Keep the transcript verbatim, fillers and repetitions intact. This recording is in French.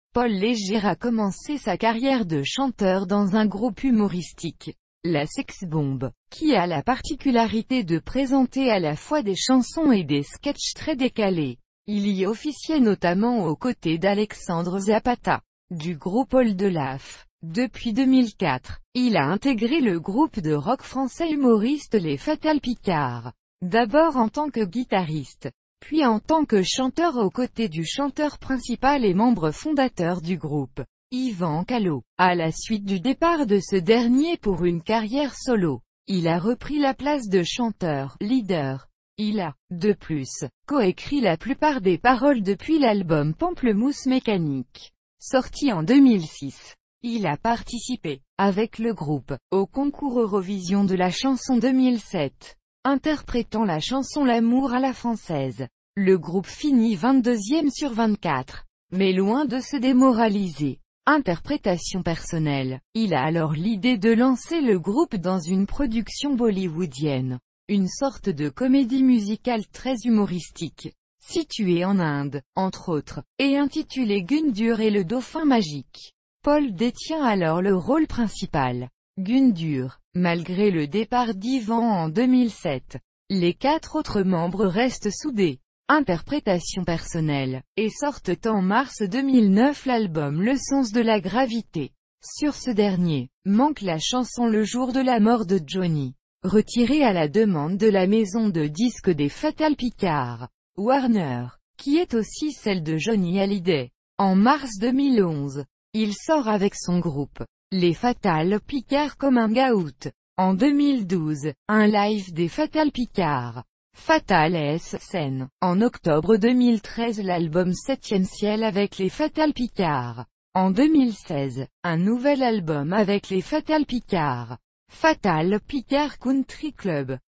Paul Léger a commencé sa carrière de chanteur dans un groupe humoristique, la Sex Bomb, qui a la particularité de présenter à la fois des chansons et des sketchs très décalés. Il y officiait notamment aux côtés d'Alexandre Zapata, du groupe Oldelaf. Depuis deux mille quatre, il a intégré le groupe de rock français humoriste Les Fatal Picards, d'abord en tant que guitariste, puis en tant que chanteur aux côtés du chanteur principal et membre fondateur du groupe, Yvan Calot. À la suite du départ de ce dernier pour une carrière solo, il a repris la place de chanteur, leader. Il a, de plus, coécrit la plupart des paroles depuis l'album Pamplemousse Mécanique, sorti en deux mille six. Il a participé, avec le groupe, au concours Eurovision de la chanson deux mille sept, interprétant la chanson L'amour à la française. Le groupe finit vingt-deuxième sur vingt-quatre, mais loin de se démoraliser. Interprétation personnelle. Il a alors l'idée de lancer le groupe dans une production bollywoodienne, une sorte de comédie musicale très humoristique, située en Inde, entre autres, et intitulée Gundur et le dauphin magique. Paul détient alors le rôle principal. Gundur, malgré le départ d'Yvan en deux mille sept, les quatre autres membres restent soudés. Interprétation personnelle, et sortent en mars deux mille neuf l'album Le Sens de la Gravité. Sur ce dernier, manque la chanson Le jour de la mort de Johnny, retirée à la demande de la maison de disques des Fatal Picards, Warner, qui est aussi celle de Johnny Hallyday. En mars deux mille onze, il sort avec son groupe, les Fatal Picards comme un Out. En deux mille douze, un live des Fatal Picards, Fatal S Scène. En octobre deux mille treize l'album Septième Ciel avec les Fatal Picards. En deux mille seize, un nouvel album avec les Fatal Picards, Fatal Picard Country Club.